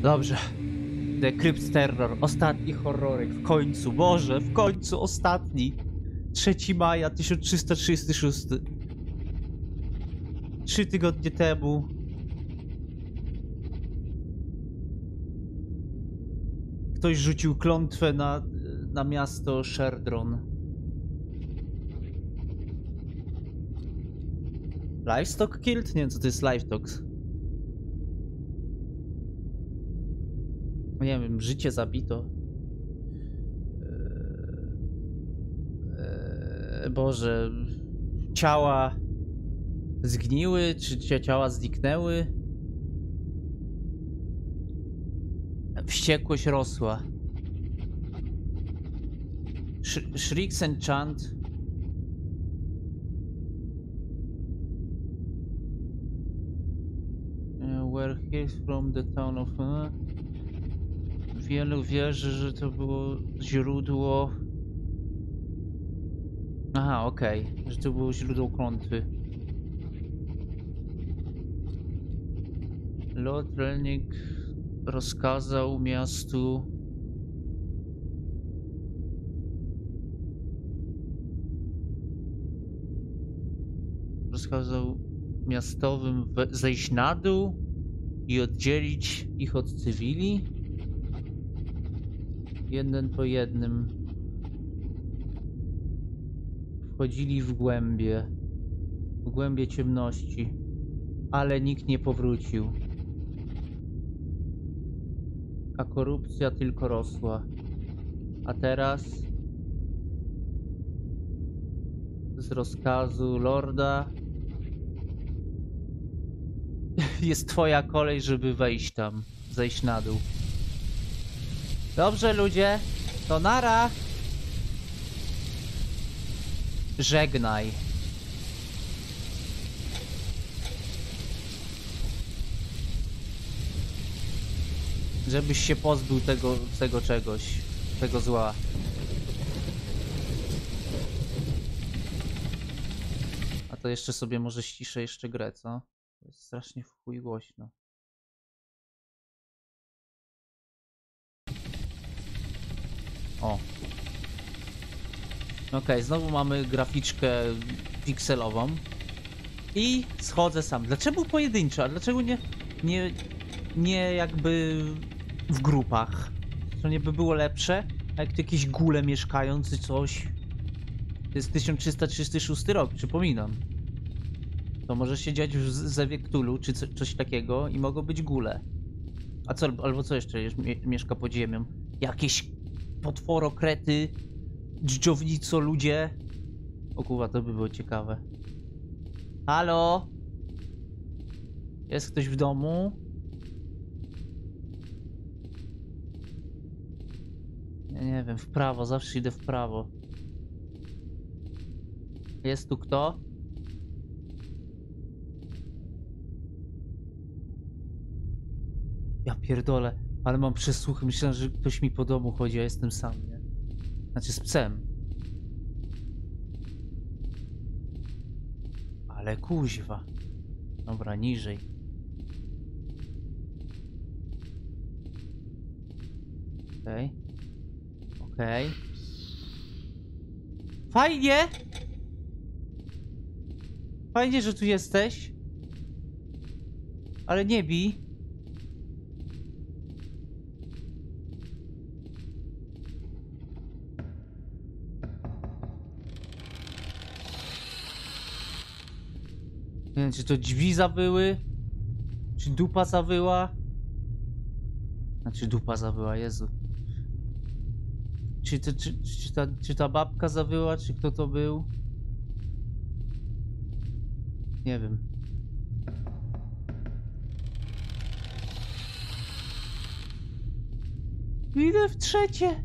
Dobrze. The Crypt Terror. Ostatni horrorek. W końcu. Boże, w końcu ostatni. 3 maja 1336. 3 tygodnie temu. Ktoś rzucił klątwę na miasto Sherdron. Livestock killed? Nie wiem, co to jest livestock. Nie wiem, życie zabito. Boże, ciała zgniły, czy ciała zniknęły? Wściekłość rosła. Shrieks and chant. Were he's from the town of... Wielu wierzy, że to było źródło... Aha, okej. Że to było źródło klątwy. Lord Relnik rozkazał miastu... Rozkazał miastowym zejść na dół i oddzielić ich od cywili. Jeden po jednym. Wchodzili w głębie ciemności, ale nikt nie powrócił. A korupcja tylko rosła. A teraz z rozkazu lorda jest twoja kolej, żeby wejść tam, zejść na dół. Dobrze, ludzie, to nara. Żegnaj. Żebyś się pozbył tego czegoś, tego zła. A to jeszcze sobie może ściszę jeszcze grę, co? To jest strasznie w chuj głośno. O. Okej, znowu mamy graficzkę pikselową. I schodzę sam. Dlaczego pojedynczo? A dlaczego nie jakby w grupach? To nie by było lepsze? A jak tu jakieś gule mieszkają czy coś? To jest 1336 rok, przypominam. To może się dziać w Zewie Cthulhu, czy coś takiego i mogą być gule. A co, albo co jeszcze mieszka pod ziemią? Jakieś potworokrety, dżdżownico ludzie. O kurwa, to by było ciekawe. Halo? Jest ktoś w domu? Ja nie wiem, w prawo, zawsze idę w prawo. Jest tu kto? Ja pierdolę, ale mam przesłuchy. Myślałem, że ktoś mi po domu chodzi, a jestem sam, nie? Znaczy z psem. Ale kuźwa. Dobra, niżej. Okej. Okej. Fajnie! Fajnie, że tu jesteś. Ale nie bij. Nie wiem, czy to drzwi zawyły? Czy dupa zawyła? Znaczy dupa zawyła, Jezu. Czy ta babka zawyła? Czy kto to był? Nie wiem. Idę w trzecie.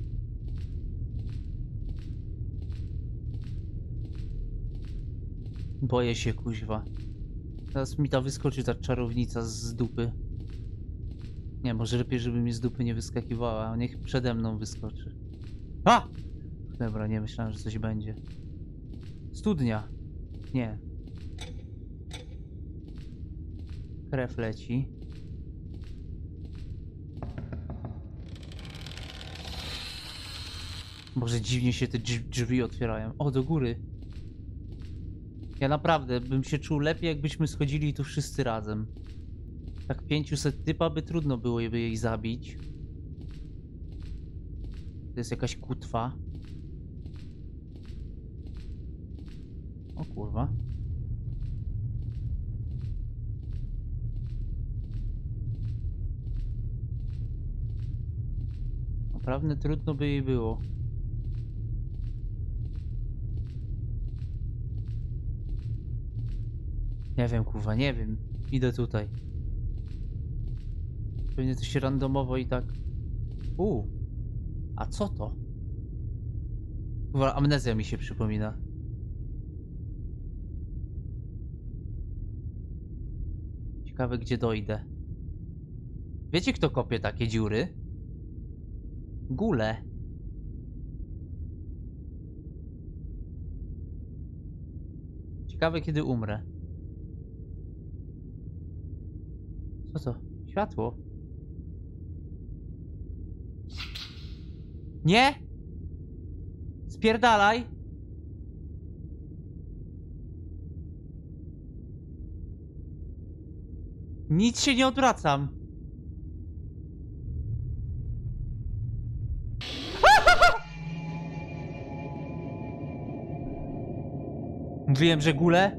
Boję się, kuźwa. Teraz mi ta wyskoczy, ta czarownica z dupy. Nie, może lepiej, żeby mi z dupy nie wyskakiwała, a niech przede mną wyskoczy. A! Dobra, nie myślałem, że coś będzie. Studnia. Nie. Krew leci. Boże, dziwnie się te drzwi otwierają. O, do góry. Ja naprawdę bym się czuł lepiej, jakbyśmy schodzili tu wszyscy razem. Tak 500 typa by trudno było jej zabić. To jest jakaś kutwa. O kurwa. Naprawdę trudno by jej było. Nie wiem, kurwa, nie wiem. Idę tutaj. Pewnie to się randomowo i tak... A co to? Kurwa, amnezja mi się przypomina. Ciekawe, gdzie dojdę. Wiecie, kto kopie takie dziury? Gule. Ciekawe, kiedy umrę. Co to? Światło. Nie! Spierdalaj! Nic się nie odwracam. Mówiłem, że gule?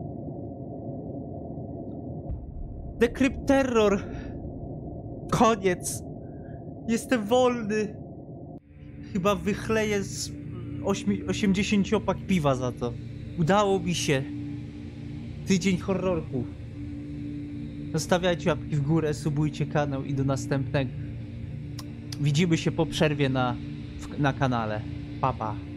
Decrypt Terror. Koniec. Jestem wolny. Chyba wychleję z 80-pak piwa za to. Udało mi się. Tydzień horrorków. Zostawiajcie łapki w górę, subujcie kanał i do następnego. Widzimy się po przerwie na kanale. Pa, pa.